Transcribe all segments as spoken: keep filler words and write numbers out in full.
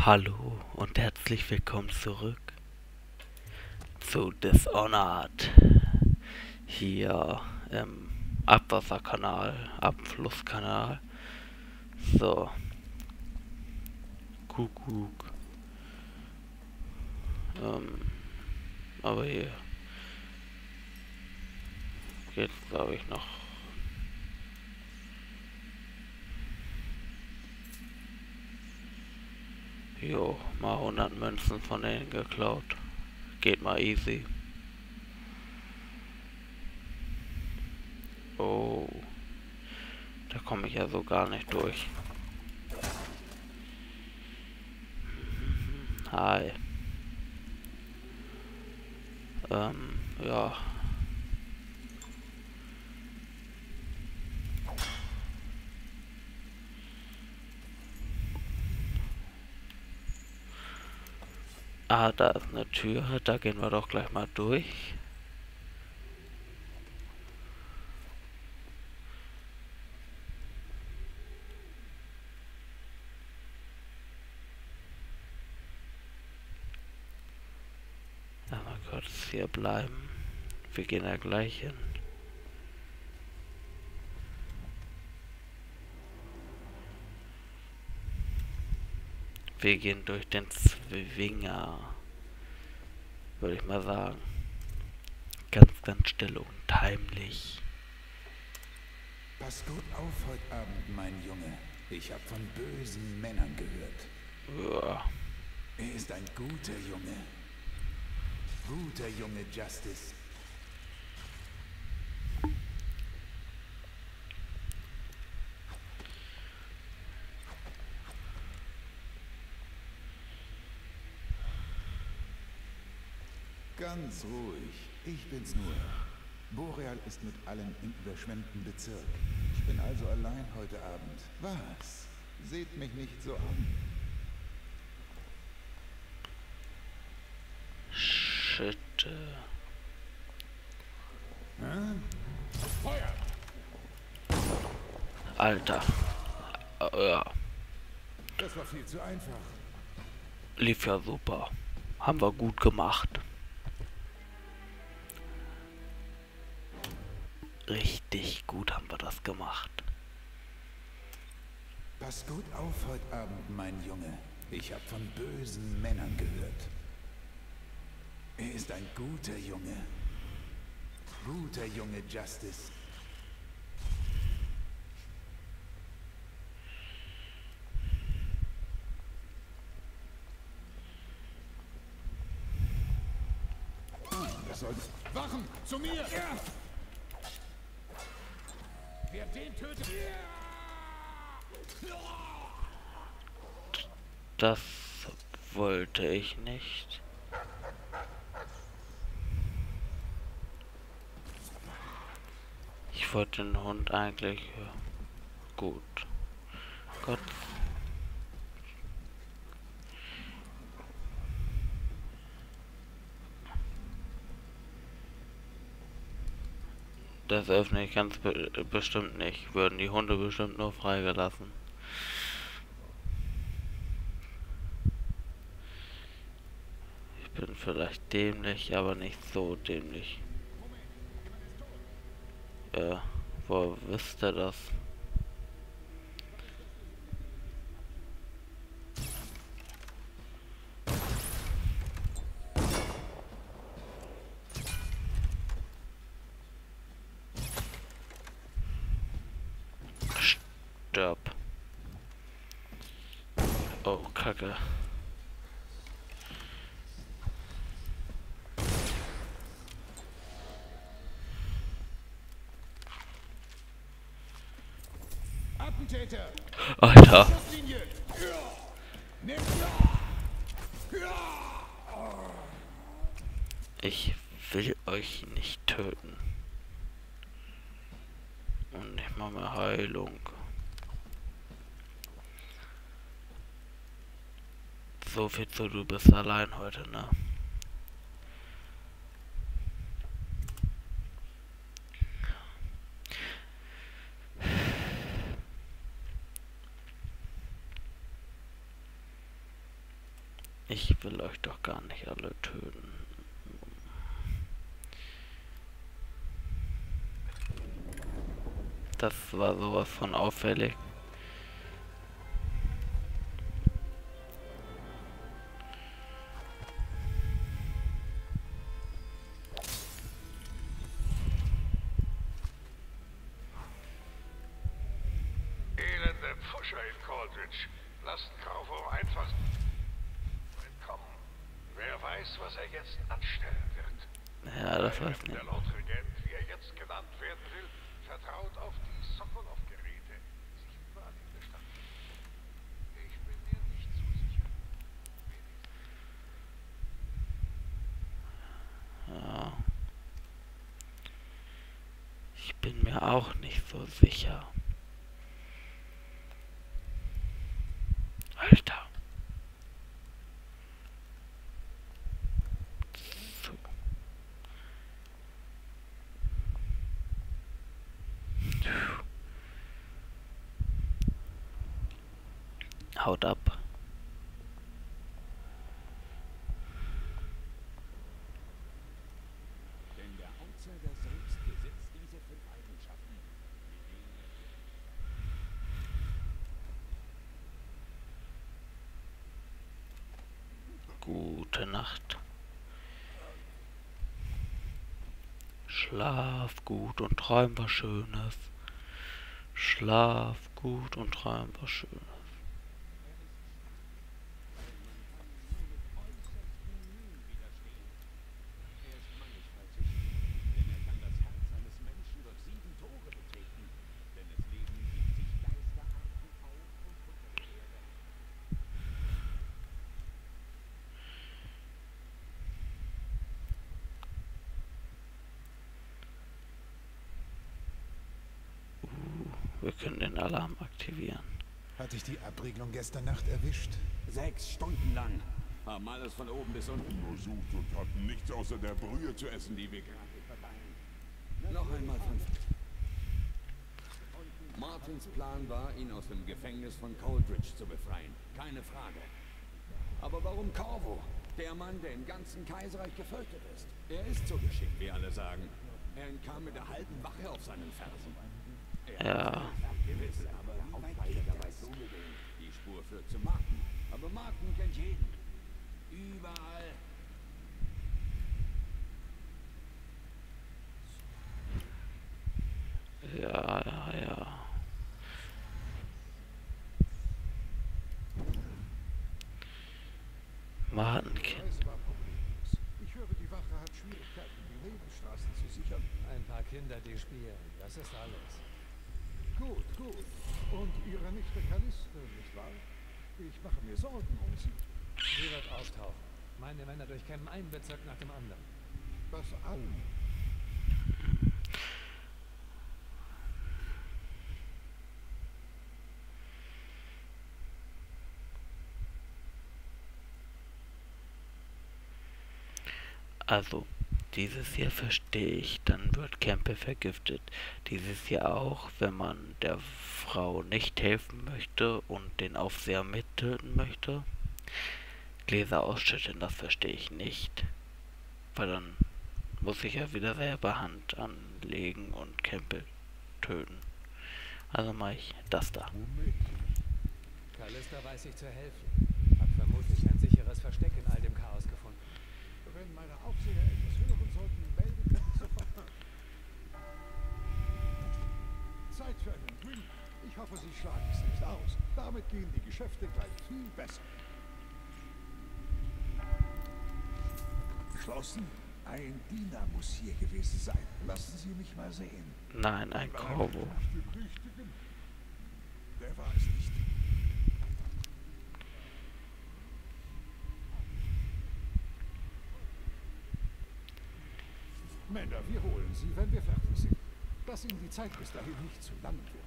Hallo und herzlich willkommen zurück zu Dishonored. Hier im Abwasserkanal, Abflusskanal. So. Kuckuck. Ähm, aber hier geht's, glaube ich, noch. Jo, mal hundert Münzen von denen geklaut. Geht mal easy. Oh, da komme ich ja so gar nicht durch. Hi. Ähm, ja. Ah, da ist eine Tür, da gehen wir doch gleich mal durch. Ja, mal kurz hier bleiben. Wir gehen da gleich hin. Wir gehen durch den Zwinger, würde ich mal sagen. Ganz, ganz still und heimlich. Pass gut auf heute Abend, mein Junge. Ich habe von bösen Männern gehört. Ja. Er ist ein guter Junge. Guter Junge, Justice. Ganz ruhig. Ich bin's nur. Boreal ist mit allen im überschwemmten Bezirk. Ich bin also allein heute Abend. Was? Seht mich nicht so an. Shit. Hm? Feuer! Alter. Äh, ja. Das war viel zu einfach. Lief ja super. Haben wir gut gemacht. Richtig gut haben wir das gemacht. Pass gut auf heute Abend, mein Junge. Ich habe von bösen Männern gehört. Er ist ein guter Junge. Guter Junge, Justice. Das soll... Wachen! Zu mir! Ja. Wer den tötet... Das wollte ich nicht. Ich wollte den Hund eigentlich gut. Gott. Das öffne ich ganz be bestimmt nicht. Würden die Hunde bestimmt nur freigelassen. Ich bin vielleicht dämlich, aber nicht so dämlich. Äh, wo wisst ihr das? Stirb. Oh, Kacke. Attentäter! Alter. Ich will euch nicht töten. Und nicht mal mehr Heilung. So viel zu, du bist allein heute, ne? Ich will euch doch gar nicht alle töten. Das war sowas von auffällig. Elende Pfuscher in Coldridge. Lasst Corvo einfach entkommen. Wer weiß, was er jetzt anstellen wird. Ja, das weiß ich Der nicht. Lord Regent, wie er jetzt genannt werden will, vertraut auf die Sokolov-Geräte, die sich überall in der Stadt finden. Ich bin mir nicht so sicher. Ja. Ich bin mir auch nicht so sicher. Alter. So. Haut ab. Denn der Outsider selbst besitzt diese fünf Eigenschaften. Gute Nacht. Schlaf gut und träum was Schönes. Schlaf gut und träum was Schönes. Wir können den Alarm aktivieren. Hat dich die Abriegelung gestern Nacht erwischt? Sechs Stunden lang. Haben alles von oben bis unten Untersucht und hatten nichts außer der Brühe zu essen, die wir gerade verteilen. noch einmal fünf. Martins Plan war, ihn aus dem Gefängnis von Coldridge zu befreien. Keine Frage. Aber warum Corvo? Der Mann, der im ganzen Kaiserreich gefürchtet ist. Er ist so geschickt, wie alle sagen. Er entkam mit der halben Wache auf seinen Fersen. Ja. Gewiss, aber wie weit geht dabei zugehen? Die Spur führt zu Martin. Aber Martin kennt jeden. Überall. Ja, ja, ja. Martenkind. Ich höre, die Wache hat Schwierigkeiten, die Nebenstraßen zu sichern. Ein paar Kinder, die spielen. Das ist alles. Gut, gut. Und Ihre Nichte Caliste, nicht wahr? Ich mache mir Sorgen um sie. Sie wird auftauchen. Meine Männer durchkämmen einen Bezirk nach dem anderen. Das an. Also, dieses hier verstehe ich, dann wird Campbell vergiftet. Dieses hier auch, wenn man der Frau nicht helfen möchte und den Aufseher mittöten möchte. Gläser ausschütten, das verstehe ich nicht. Weil dann muss ich ja wieder selber Hand anlegen und Campbell töten. Also mache ich das da. Callista weiß sich zu helfen. Hat vermutlich ein sicheres Versteck in all dem Chaos gefunden. Wenn meine Aufseher etwas hören sollten, melden Sie sich sofort. Zeit für einen Drink. Ich hoffe, Sie schlagen es nicht aus. Damit gehen die Geschäfte gleich viel besser. Geschlossen? Ein Diener muss hier gewesen sein. Lassen Sie mich mal sehen. Nein, ein Corvo. Der war es nicht. Männer, wir holen Sie, wenn wir fertig sind. Dass Ihnen die Zeit bis dahin nicht zu lang wird.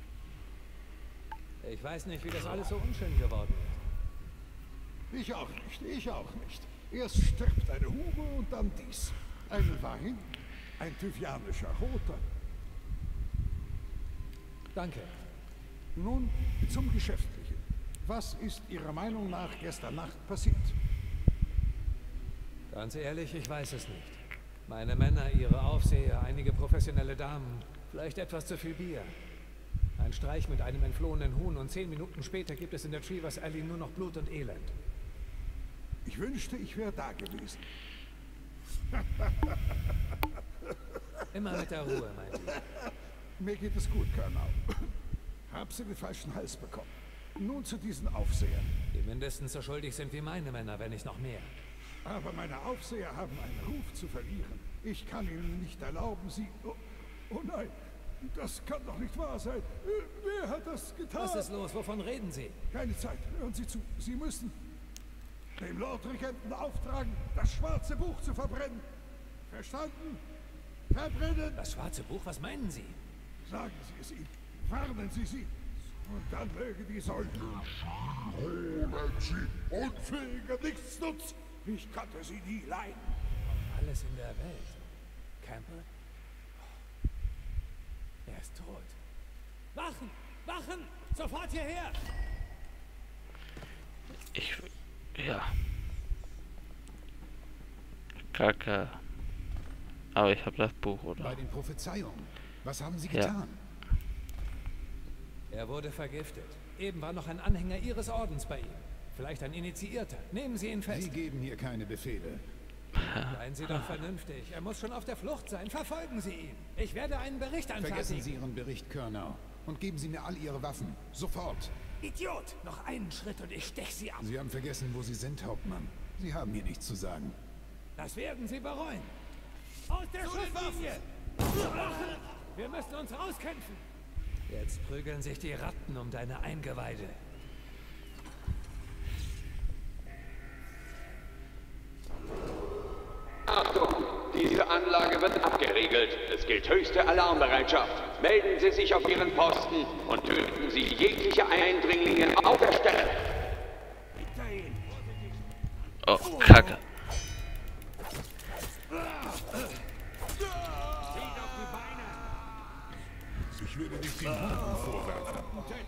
Ich weiß nicht, wie das alles so unschön geworden ist. Ich auch nicht, ich auch nicht. Erst stirbt eine Hure und dann dies. Ein Wein, ein tyvianischer Roter. Danke. Nun zum Geschäftlichen. Was ist Ihrer Meinung nach gestern Nacht passiert? Ganz ehrlich, ich weiß es nicht. Meine Männer, ihre Aufseher, einige professionelle Damen, vielleicht etwas zu viel Bier. Ein Streich mit einem entflohenen Huhn und zehn Minuten später gibt es in der Treevers Alley nur noch Blut und Elend. Ich wünschte, ich wäre da gewesen. Immer mit der Ruhe, mein Lieber. Mir geht es gut, Colonel. Hab sie den falschen Hals bekommen. Nun zu diesen Aufsehern. Die mindestens so schuldig sind wie meine Männer, wenn nicht noch mehr. Aber meine Aufseher haben einen Ruf zu verlieren. Ich kann ihnen nicht erlauben, sie... Oh, oh nein, das kann doch nicht wahr sein. Äh, wer hat das getan? Was ist los? Wovon reden Sie? Keine Zeit. Hören Sie zu. Sie müssen dem Lordregenten auftragen, das schwarze Buch zu verbrennen. Verstanden? Verbrennen! Das schwarze Buch? Was meinen Sie? Sagen Sie es ihnen. Warnen Sie sie. Und dann mögen die Soldner holen Sie unfähiger Nichtsnutz. Ich konnte sie nie leiden. Alles in der Welt. Campbell? Er ist tot. Wachen! Wachen! Sofort hierher! Ich... ja. Kacke. Aber ich habe das Buch, oder? Bei den Prophezeiungen. Was haben Sie Ja. getan? Er wurde vergiftet. Eben war noch ein Anhänger Ihres Ordens bei ihm. Vielleicht ein Initiierter. Nehmen Sie ihn Sie fest. geben hier keine Befehle. Seien Sie doch vernünftig. Er muss schon auf der Flucht sein. Verfolgen Sie ihn. Ich werde einen Bericht Vergessen anfertigen. Sie Ihren Bericht, Colonel. Und geben Sie mir all Ihre Waffen. Sofort. Idiot! Noch einen Schritt und ich stech Sie ab. Sie haben vergessen, wo Sie sind, Hauptmann. Sie haben hier nichts zu sagen. Das werden Sie bereuen. Aus der Schusslinie! Wir müssen uns rauskämpfen. Jetzt prügeln sich die Ratten um deine Eingeweide. Achtung! Diese Anlage wird abgeriegelt. Es gilt höchste Alarmbereitschaft. Melden Sie sich auf Ihren Posten und töten Sie jegliche Eindringlinge auf der Stelle. Oh, Kacke. Ich würde dich den Hunden vorwerfen.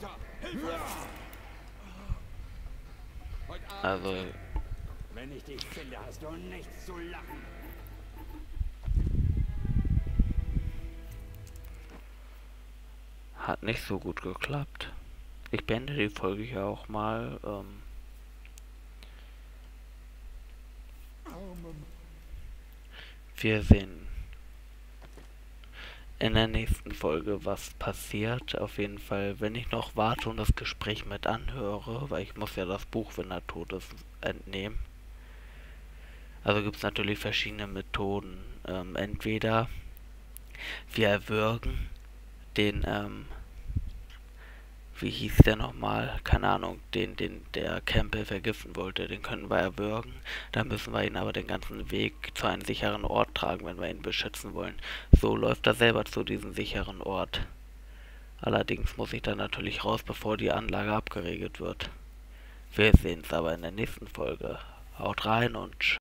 Also... Wenn ich dich finde, hast du nichts zu lachen. Hat nicht so gut geklappt. Ich beende die Folge hier auch mal. Ähm wir sehen in der nächsten Folge, was passiert. Auf jeden Fall, wenn ich noch warte und das Gespräch mit anhöre, weil ich muss ja das Buch, wenn er tot ist, entnehmen. Also gibt es natürlich verschiedene Methoden. Ähm, entweder wir erwürgen den, ähm, wie hieß der nochmal, keine Ahnung, den, den der Campbell vergiften wollte, den können wir erwürgen. Da müssen wir ihn aber den ganzen Weg zu einem sicheren Ort tragen, wenn wir ihn beschützen wollen. So läuft er selber zu diesem sicheren Ort. Allerdings muss ich dann natürlich raus, bevor die Anlage abgeriegelt wird. Wir sehen es aber in der nächsten Folge. Haut rein und